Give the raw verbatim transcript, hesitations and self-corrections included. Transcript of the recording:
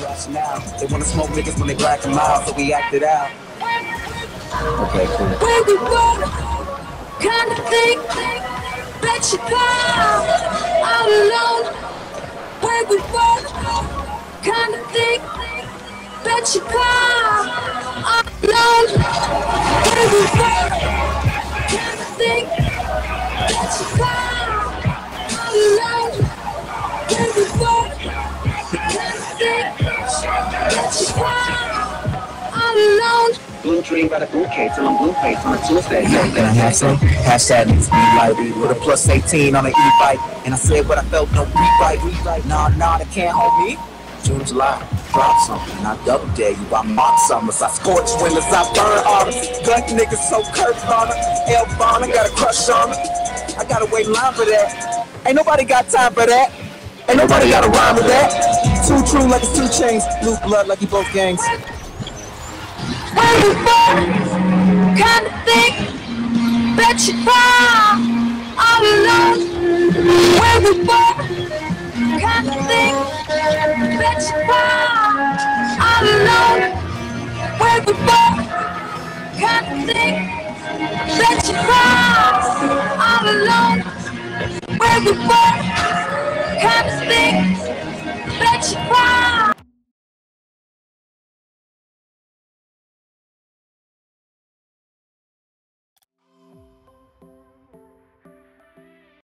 crashing out. They wanna smoke niggas when they black them out, so we acted out. Okay, cool. Where we were, kind of thing that you call all alone. Where we were, kind of thing that you call all alone. Where we were, kind of thing that you call all alone. Where we were, kind of thing that you call all alone. Blue dream got a bouquet till I'm blue face on a Tuesday. Yo, can I have some? Hashtag niggas be lively with a plus eighteen on an e-bike. And I said what I felt, no rewrite, rewrite. Nah, nah, they can't hold me. June, July, drop something. I double dare you. I mock summers. I scorch winters. I burn artists. Gun niggas so cursed on her. L Bond, I got a crush on her. I gotta wait in line for that. Ain't nobody got time for that. Ain't nobody got a rhyme with that. Too true like it's two chains. Blue blood like you both gangs. Where we were, kind of thing that you call all alone. Where we were, kind of thing that you call all alone. Where we were, kind of thing that you call all alone. Where we were, kind of thing